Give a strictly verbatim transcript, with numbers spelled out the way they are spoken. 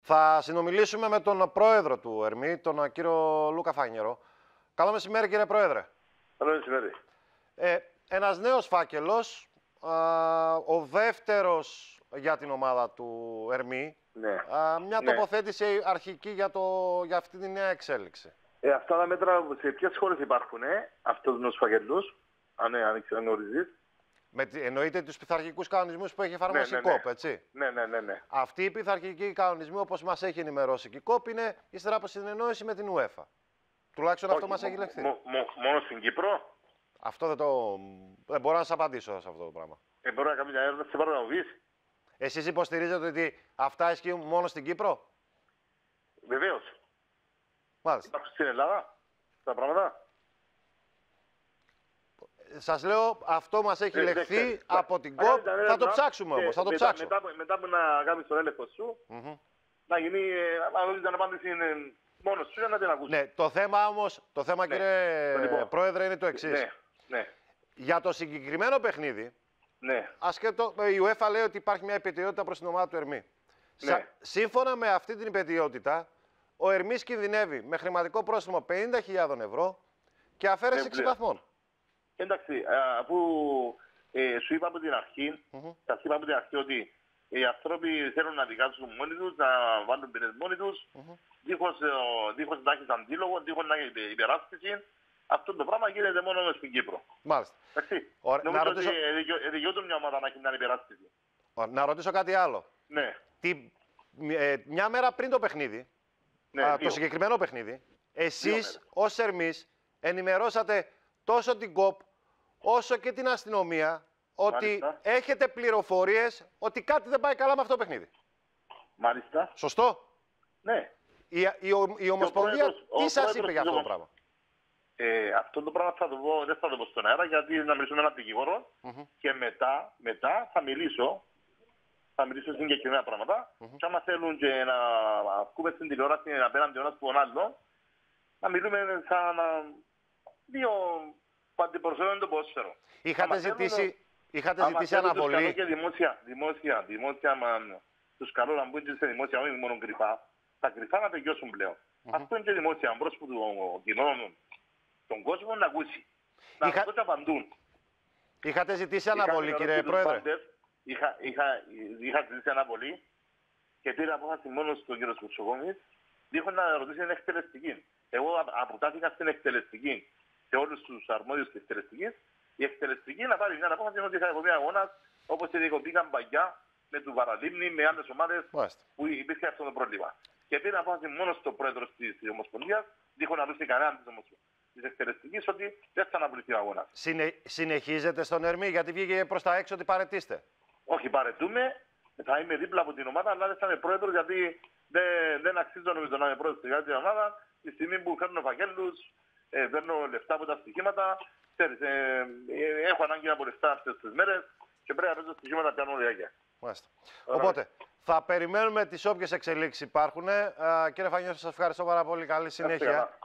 Θα συνομιλήσουμε με τον πρόεδρο του ΕΡΜΗ, τον κύριο Λούκα Φάνιερο. Καλό μεσημέρι, κύριε Πρόεδρε. Καλό μεσημέρι. Ε, ένας νέος φάκελος, α, ο δεύτερος για την ομάδα του ΕΡΜΗ. Ναι. Α, μια ναι. τοποθέτηση αρχική για, το, για αυτή τη νέα εξέλιξη. Ε, αυτά τα μέτρα σε ποιες χώρες υπάρχουν, ε, αυτούς τους φακελούς, αν, αν γνωρίζεις. Με, εννοείται τους πειθαρχικούς κανονισμούς που έχει εφαρμόσει ναι, η ναι, ΚΟΠ, έτσι. Ναι, ναι, ναι, ναι. Αυτοί οι πειθαρχικοί κανονισμοί, όπως μας έχει ενημερώσει και η ΚΟΠ, είναι ύστερα από συνεννόηση με την UEFA. Τουλάχιστον αυτό μας έχει λεχθεί. Μο, μο, μόνο στην Κύπρο. Αυτό δεν το. Δεν μπορώ να σας απαντήσω σε αυτό το πράγμα. Ε, μπορώ να κάνω μια έρευνα, σε πάρω να μου πεις. Εσείς υποστηρίζετε ότι αυτά ισχύουν μόνο στην Κύπρο? Βεβαίως. Μάλιστα. Υπάρχουν στην Ελλάδα τα πράγματα. Σας λέω, αυτό μας έχει Ε, λεχθεί ναι, από την θα ΚΟΠ. κάνεις Θα έρευνα το ψάξουμε και όμως, θα το μετά, ψάξω. Μετά, μετά που να κάνεις τον έλεγχο σου, Mm-hmm. να γίνει, αν δώσεις την απάντηση είναι μόνος σου, για να την ακούσεις. Ναι, το θέμα όμως, το θέμα Ναι. κύριε Το λοιπόν. Πρόεδρε, είναι το εξής. Ναι, ναι, Για το συγκεκριμένο παιχνίδι, ναι. ασχέτω, η UEFA λέει ότι υπάρχει μια υπετιότητα προς την ομάδα του ΕΡΜΗ. Ναι. Σα- Σύμφωνα με αυτή την υπετιότητα, ο ΕΡΜΗς κινδυνεύει με χρηματικό πρόστιμο πενήντα χιλιάδες ευρώ και αφαίρεση Ναι, έξι πλέον. βαθμών. Εντάξει, αφού ε, σου είπα από την αρχή, Mm-hmm. σας είπα από την αρχή ότι οι άνθρωποι θέλουν να δικάσουν μόνοι τους, να βάλουν ποινές μόνοι τους, Mm-hmm. δίχως, ε, δίχως να έχεις αντίλογο, δίχως να έχεις υπεράσπιση. Αυτό το πράγμα γίνεται μόνο στην Κύπρο. Μάλιστα. Εντάξει. Ωραία, να Νομίζω ρωτήσω- ότι ε, δικαιούται μια ομάδα να έχει μια υπεράσπιση. Ωραία, να ρωτήσω κάτι άλλο. Ναι, Τι, ε, μια μέρα πριν το παιχνίδι, ναι, α, δύο. το συγκεκριμένο παιχνίδι, εσείς μέρες. ως ΕΡΜΗς ενημερώσατε τόσο την ΚΟΠ όσο και την αστυνομία ότι Μάλιστα. έχετε πληροφορίες ότι κάτι δεν πάει καλά με αυτό το παιχνίδι. Μάλιστα. Σωστό? Ναι. Η, η, ο- η Ομοσπονδία πρόεδρος- ο τι σας πρόεδρος είπε για της αυτό το Ομοσπονδίας. πράγμα? Ε, αυτό το πράγμα θα το πω, δεν θα το πω στον αέρα, γιατί να μιλήσω με έναν δικηγόρο Mm-hmm. και μετά, μετά θα μιλήσω, θα μιλήσω συγκεκριμένα πράγματα Mm-hmm. και άμα θέλουν και να ακούμε στην τηλεόραση απέναντι ο ένας που τον άλλο, να μιλούμε σαν α, δύο που αντιπροσωπεύουν το ποδόσφαιρο. Είχατε Άμα θέλουν, ζητήσει, είχατε άμα ζητήσει θέλουν τους καλώ αναβολή. και δημόσια, δημόσια, δημόσια, μα, τους καλώ να μπουν και σε δημόσια, όχι μόνο κρυφά, τα κρυφά να τελειώσουν πλέον. Mm-hmm. Αυτό είναι και δημόσια, πρόσωπο του κοινών, τον κόσμο να ακούσει. Να Είχα- Είχα... απαντούν. Είχατε ζητήσει Είχα αναβολή, ενημερώσει κύριε τους Πρόεδρε. πάντες, Είχα, είχα, είχα ζητήσει αναβολή και πήρα απόφαση μόνο στον κύριο Σκουτσοκόμης, δίχως να ρωτήσει την εκτελεστική. Εγώ α- αποτάθηκα στην εκτελεστική, σε όλους τους αρμόδιους της εκτελεστικής, η εκτελεστική να πάρει μια απόφαση ότι θα διακοπεί αγώνας, όπως και διακοπήκαν παγιά με του Βαραλίμνη, με άλλες ομάδες Μάλιστα. που υπήρχε αυτό το πρόβλημα. Και πήρα απόφαση μόνο στο πρόεδρο της Ομοσπονδίας, δίχως να ρωτήσει κανέναν της Ομοσπονδίας. Της εκτελεστικής ότι δεν θα αναβληθεί ο αγώνας. Συνε, συνεχίζετε στον ΕΡΜΗ, γιατί βγήκε προς τα έξω ότι παρετήστε. Όχι, παρετούμε, θα είμαι δίπλα από την ομάδα, αλλά δεν θα είμαι πρόεδρος γιατί δεν, δεν αξίζω νομίζω να είμαι πρόεδρος για την ομάδα. Τη στιγμή που φέρνω φακέλους, ε, παίρνω λεφτά από τα στοιχήματα, ξέρεις, ε, ε, έχω ανάγκη από λεφτά αυτές τις μέρες και πρέπει να παίζω στοιχήματα πιάνω διάρκεια. Μάλιστα. Ωραία. Οπότε, θα περιμένουμε τις όποιες εξελίξεις υπάρχουν. Ε, κύριε Φανιώτη, σας ευχαριστώ πάρα πολύ. Καλή συνέχεια. καλά.